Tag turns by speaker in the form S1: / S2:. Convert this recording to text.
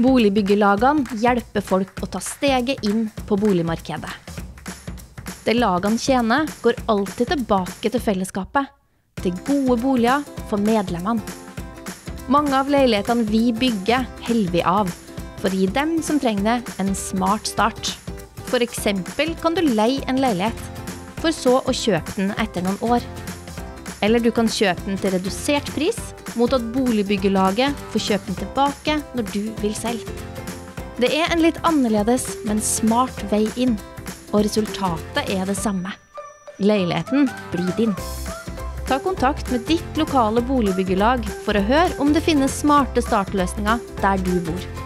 S1: Boligbyggelagene hjelper folk å ta steget inn på boligmarkedet. Det lagene tjener går alltid tilbake til fellesskapet, til gode boliger for medlemmene. Mange av leilighetene vi bygger holder vi av, for å gi dem som trenger det en smart start. For eksempel kan du leie en leilighet, for så å kjøpe den etter noen år. Eller du kan kjøpe den til redusert pris, mot at boligbyggelaget får kjøpe den tilbake når du vil selv. Det er en litt annerledes, men smart vei inn, og resultatet er det samme. Leiligheten blir din. Ta kontakt med ditt lokale boligbyggelag for å høre om det finnes smarte startløsninger der du bor.